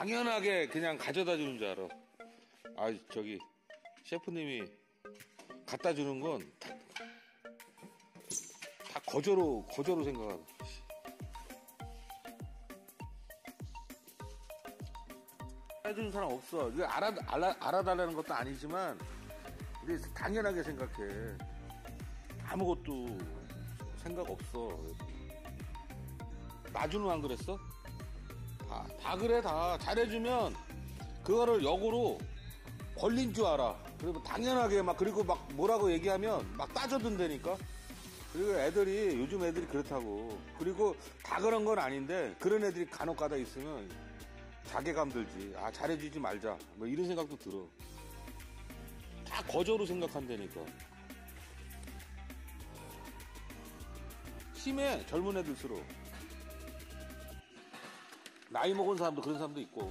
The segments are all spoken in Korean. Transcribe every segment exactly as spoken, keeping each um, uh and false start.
당연하게 그냥 가져다 주는 줄 알아. 아, 저기 셰프님이 갖다 주는 건 다, 다 거저로 거저로 생각하고. 해주는 사람 없어. 이거 알아, 알아 알아달라는 것도 아니지만 근데 당연하게 생각해. 아무것도 생각 없어. 나주는 안 그랬어? 다, 다 그래. 다 잘해주면 그거를 역으로 걸린 줄 알아. 그리고 당연하게 막 그리고 막 뭐라고 얘기하면 막 따져든다니까. 그리고 애들이 요즘 애들이 그렇다고. 그리고 다 그런 건 아닌데 그런 애들이 간혹 가다 있으면 자괴감 들지. 아, 잘해주지 말자 뭐 이런 생각도 들어. 다 거저로 생각한다니까. 심해. 젊은 애들수록. 나이 먹은 사람도 그런 사람도 있고.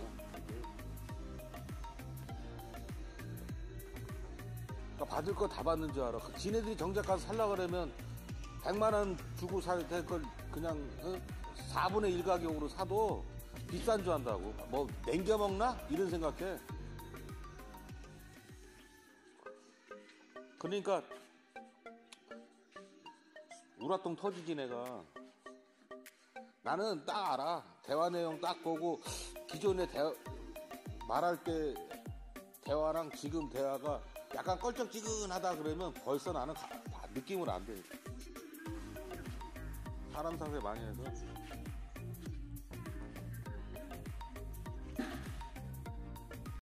그러니까 받을 거 다 받는 줄 알아. 지네들이 정작 가서 살려고 그러면 백만 원 주고 살 걸 그냥 어? 사분의 일 가격으로 사도 비싼 줄 안다고. 뭐 냉겨 먹나? 이런 생각해. 그러니까 우라통 터지지 내가. 나는 딱 알아. 대화 내용 딱 보고 기존에 대화, 말할 때 대화랑 지금 대화가 약간 껄쩍지근하다 그러면 벌써 나는 가, 느낌을 안 돼. 사람 상대 많이 해서.